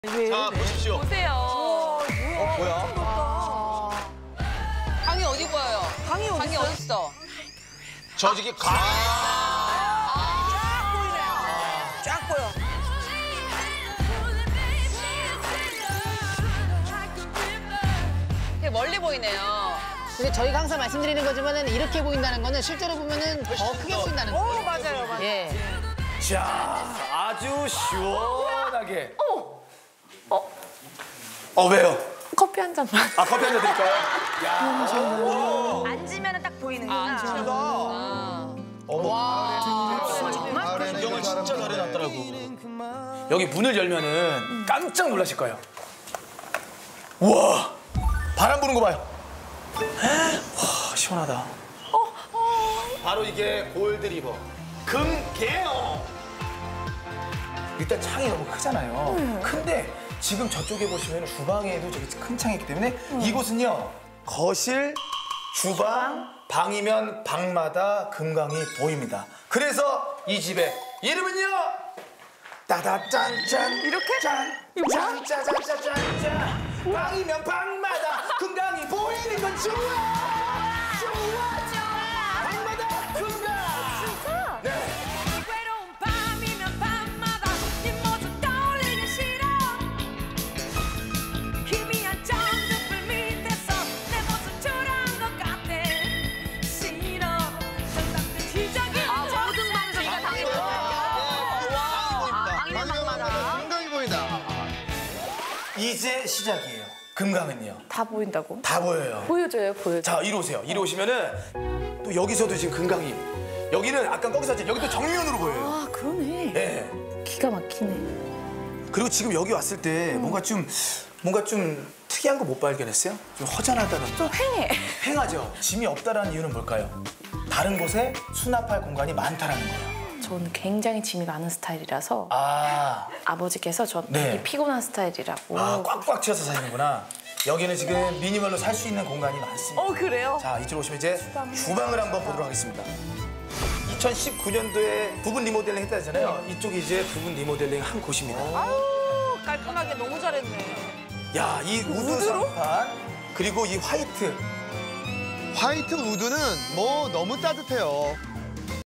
자, 보십시오. 보세요. 뭐야? 방이 어디 보여요? 방이 어디 있어? 저 저기 가. 쫙 보여. 되게 멀리 보이네요. 근데 저희가 항상 말씀드리는 거지만은 이렇게 보인다는 거는 실제로 보면은 더 크게 보인다는 거예요. 맞아요, 맞아요. 예. 자, 아주 시원하게. 왜요? 커피 한 잔만. 아, 커피 한 잔 드릴까요? 야, 앉으면 딱 보이는구나. 구경을 진짜 잘해놨더라고. 여기 문을 열면은 깜짝 놀라실 거예요. 우와, 바람 부는 거 봐요. 와, 시원하다. 바로 이게 골드리버 금개요. 일단 창이 너무 크잖아요. 근데 지금 저쪽에 보시면 주방에도 저기 큰 창이 있기 때문에 이곳은요, 거실, 주방, 방이면 방마다 금강이 보입니다. 그래서 이 집의 이름은요, 따다짠짠 이렇게 짠짜자자짠짠, 방이면 방마다 금강이 보이는 건 좋아. 방마다 금강. 진짜? 네. 외로운 밤이면 밤마다 네 모습 떠올리기 싫어. 희미한 전등불 밑에서 내 모습 초라한 것 같아. 싫어. 정답된 기적이 모든 방에서 이가 당해 금강이 보인다. 이제 시작이에요. 금강은요, 다 보인다고? 다 보여요. 보여줘요, 보여줘. 자, 이리 오세요. 이리 오시면은 또 여기서도 지금 금강이, 여기는 아까 거기서 여기 또 정면으로 보여요. 아, 그러네. 네. 기가 막히네. 그리고 지금 여기 왔을 때 뭔가 좀 특이한 거 못 발견했어요? 좀 허전하다는. 좀 휑해. 휑하죠. 짐이 없다라는 이유는 뭘까요? 다른 곳에 수납할 공간이 많다라는 거예요. 저는 굉장히 짐이 많은 스타일이라서 아버지께서 저 네. 되게 피곤한 스타일이라고. 꽉꽉 채워서 사시는구나. 여기는 지금 미니멀로 살 수 있는 공간이 많습니다. 그래요? 자, 이쪽으로 오시면 이제 주방을 한번 보도록 하겠습니다. 2019년도에 부분 리모델링 했다 했잖아요. 이쪽이 이제 부분 리모델링 한 곳입니다. 아우, 깔끔하게 너무 잘했네. 야, 이 우드 선판 그리고 이 화이트. 화이트 우드는 뭐 너무 따뜻해요.